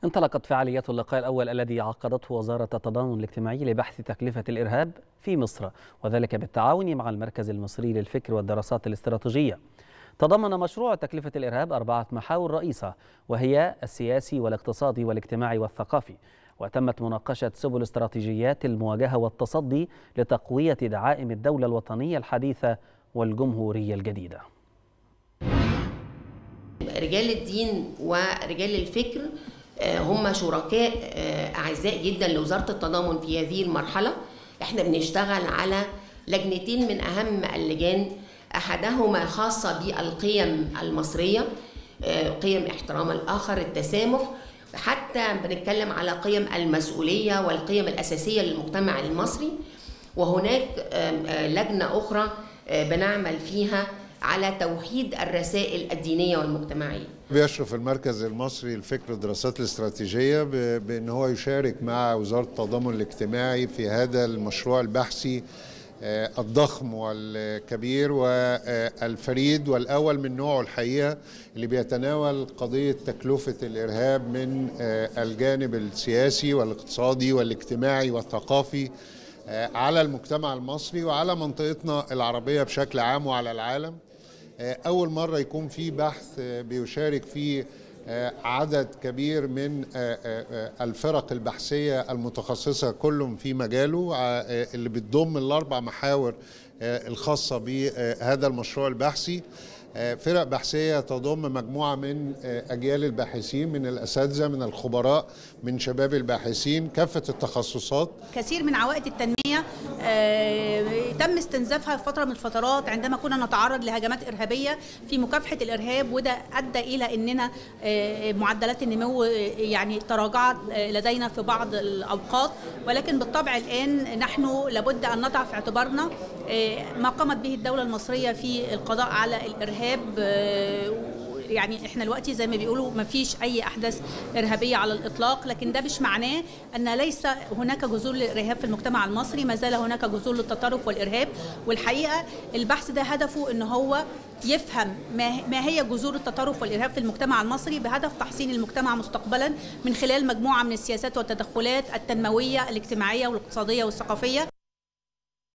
انطلقت فعاليات اللقاء الأول الذي عقدته وزارة التضامن الاجتماعي لبحث تكلفة الإرهاب في مصر، وذلك بالتعاون مع المركز المصري للفكر والدراسات الاستراتيجية. تضمن مشروع تكلفة الإرهاب 4 محاور رئيسة، وهي السياسي والاقتصادي والاجتماعي والثقافي، وتمت مناقشة سبل استراتيجيات المواجهة والتصدي لتقوية دعائم الدولة الوطنية الحديثة والجمهورية الجديدة. رجال الدين ورجال الفكر هم شركاء أعزاء جدا لوزارة التضامن في هذه المرحلة. احنا بنشتغل على لجنتين من أهم اللجان، أحدهما خاصة بالقيم المصرية، قيم احترام الآخر، التسامح، حتى بنتكلم على قيم المسؤولية والقيم الأساسية للمجتمع المصري. وهناك لجنة أخرى بنعمل فيها على توحيد الرسائل الدينية والمجتمعية. بيشرف المركز المصري للفكر والدراسات الاستراتيجية بأن هو يشارك مع وزارة التضامن الاجتماعي في هذا المشروع البحثي الضخم والكبير والفريد والأول من نوعه الحقيقة، اللي بيتناول قضية تكلفة الإرهاب من الجانب السياسي والاقتصادي والاجتماعي والثقافي على المجتمع المصري وعلى منطقتنا العربية بشكل عام وعلى العالم. أول مرة يكون في بحث بيشارك فيه عدد كبير من الفرق البحثية المتخصصة كلهم في مجاله، اللي بتضم ال4 محاور الخاصة بهذا المشروع البحثي. فرق بحثية تضم مجموعة من أجيال الباحثين، من الأساتذة، من الخبراء، من شباب الباحثين، كافة التخصصات. كثير من عوائد التنمية تم استنزافها في فترة من الفترات عندما كنا نتعرض لهجمات إرهابية في مكافحة الإرهاب، وده أدى إلى أننا معدلات النمو يعني تراجعت لدينا في بعض الأوقات، ولكن بالطبع الآن نحن لابد أن نضع في اعتبارنا ما قامت به الدولة المصرية في القضاء على الإرهاب. يعني احنا دلوقتي زي ما بيقولوا ما فيش اي احداث ارهابيه على الاطلاق، لكن ده مش معناه ان ليس هناك جذور للارهاب في المجتمع المصري، ما زال هناك جذور للتطرف والارهاب. والحقيقه البحث ده هدفه ان هو يفهم ما هي جذور التطرف والارهاب في المجتمع المصري، بهدف تحسين المجتمع مستقبلا من خلال مجموعه من السياسات والتدخلات التنمويه الاجتماعيه والاقتصاديه والثقافيه.